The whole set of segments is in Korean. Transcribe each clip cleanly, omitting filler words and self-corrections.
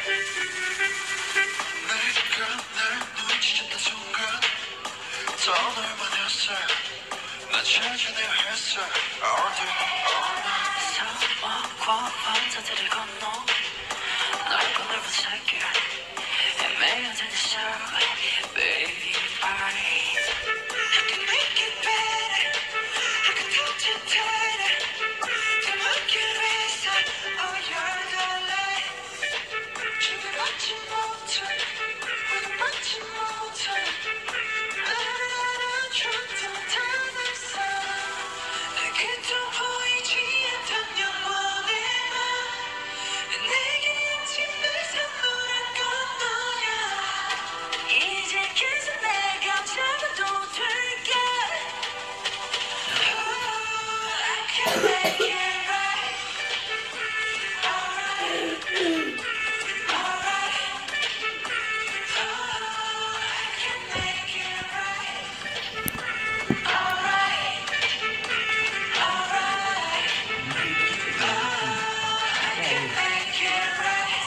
내가 날 눈치챘던 순간 더 넓은 햇살 난 찾아내려 했어 All day all night 사막과 바다들을 건너 넓고 넓은 살길 헤매야 되는 show Baby I can make it better I can touch it tighter 뒤늦게 위해서 Oh you're the light 준비받지 못해 받지 못해 나를 줬던 다냈어 내게 또 보이지 않던 영원의 맘 내게 아침을 선물한 건 너야 이제 계속 내가 잡아도 될까 Oh, I can make it right Alright Alright Oh, I can make it right Alright Alright Oh, I can make it right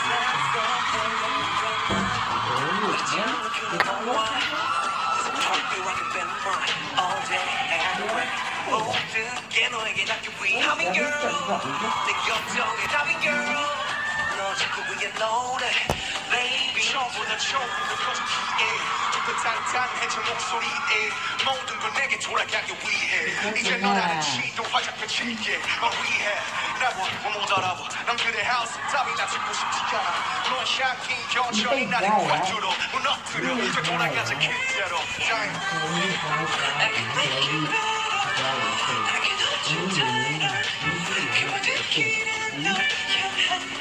All day everywhere 모든 게 너에게 닿기 위함인 girl 내 걱정에 답인 girl 너 자꾸 위에 노래 baby 처음보다 커진 기에 조금 탄탄해진 목소리에 모든 걸 내게 돌아가기 위해 이제 넌 알았지 또 화장품 칠게 널 위해 날 못 알아봐 난 그대 하우스 답이나 듣고 싶지 않아 넌 향긴 여전히 나를 꽉 뚫어 무너뜨려 이제 돌아가자 그대로 I can make it better I can hold you tighter 그 모든 길은 너야 한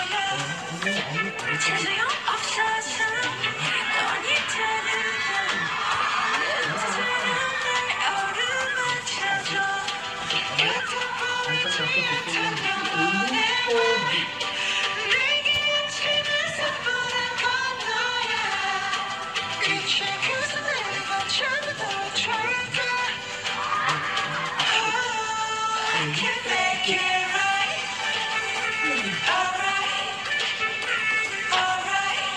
거야 재소용 없어서 넌 있다는 내 사랑을 어루만 찾아 같은 보이지 않던 영원의 내게 아침을 선물한 건 너야 이제 그새 내가 잡아도 될까 Oh, I can make it right Alright Alright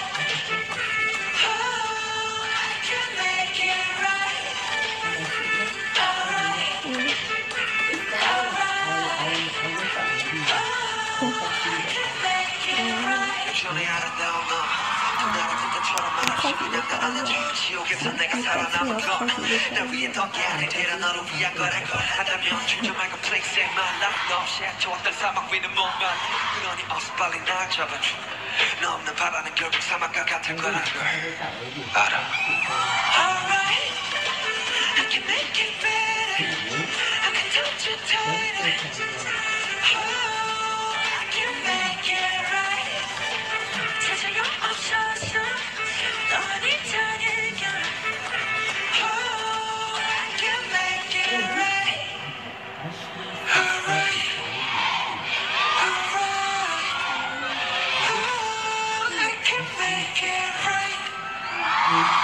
Oh, I can make it right Alright Alright Oh, I can make it right 전에 아름다운 너 나를 그때처럼 말없이 그냥 나눠줘 지옥에서 내가 살아남은 건날 위해 더 깨알이 되려 너를 위한 거랄 걸 한다면 주저 말고 please say my life 너 없이 헤쳐왔던 사막 위는 못만 그러니 어서 빨리 날 잡아줘 너 없는 바다는 결국 사막과 같을 거란 걸 알아 Alright I can make it better I can touch it tighter Oh, I can make it right 재소용 없어서 넌 있다는 걸 Oh, I can make it right Alright Alright Oh, I can make it right